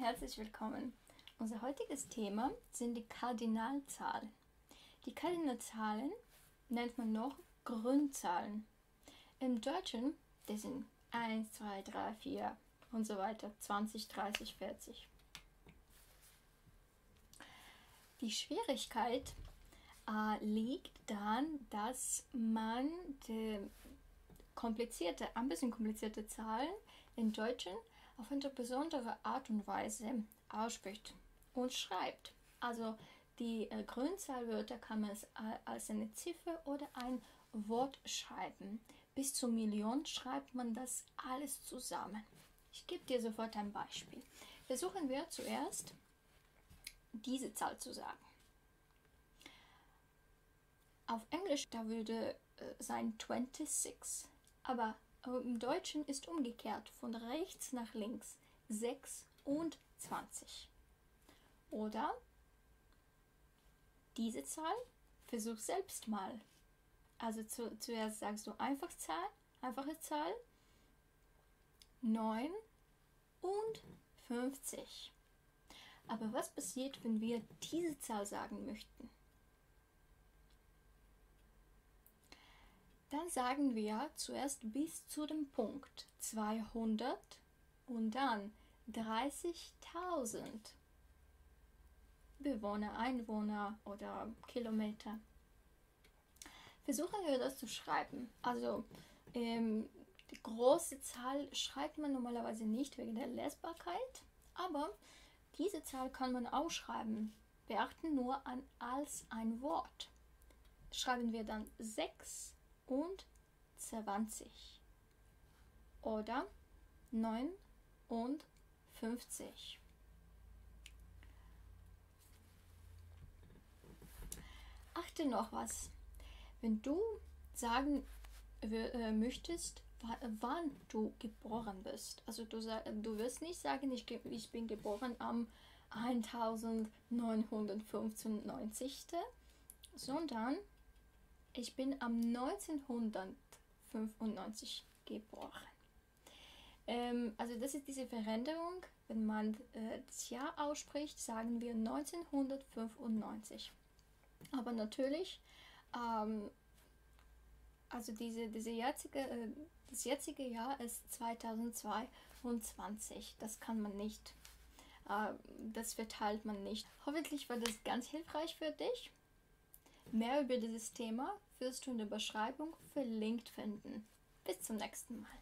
herzlich willkommen. Unser heutiges Thema sind die Kardinalzahlen. Die Kardinalzahlen nennt man noch Grundzahlen. Im Deutschen, das sind 1, 2, 3, 4 und so weiter, 20, 30, 40. Die Schwierigkeit liegt daran, dass man die ein bisschen komplizierte Zahlen im Deutschen auf eine besondere Art und Weise ausspricht und schreibt. Also die Grundzahlwörter kann man als eine Ziffer oder ein Wort schreiben. Bis zu Million schreibt man das alles zusammen. Ich gebe dir sofort ein Beispiel. Versuchen wir zuerst diese Zahl zu sagen. Auf Englisch da würde sein 26, aber im Deutschen ist umgekehrt, von rechts nach links, 26. Oder diese Zahl, versuch selbst mal. Also zuerst sagst du einfache Zahl, 59. Aber was passiert, wenn wir diese Zahl sagen möchten? Dann sagen wir zuerst bis zu dem Punkt 200 und dann 30.000 Bewohner, Einwohner oder Kilometer. Versuchen wir das zu schreiben. Also die große Zahl schreibt man normalerweise nicht wegen der Lesbarkeit, aber diese Zahl kann man auch schreiben. Beachten nur als ein Wort. Schreiben wir dann 6 und 20 oder 59. Achte noch was, wenn du sagen möchtest, wann du geboren bist. Also du wirst nicht sagen, ich bin geboren am 1995, sondern ich bin am 1995 geboren. Also das ist diese Veränderung. Wenn man das Jahr ausspricht, sagen wir 1995. Aber natürlich, also das jetzige Jahr ist 2022. Das kann man nicht, das verteilt man nicht. Hoffentlich war das ganz hilfreich für dich. Mehr über dieses Thema wirst du in der Beschreibung verlinkt finden. Bis zum nächsten Mal.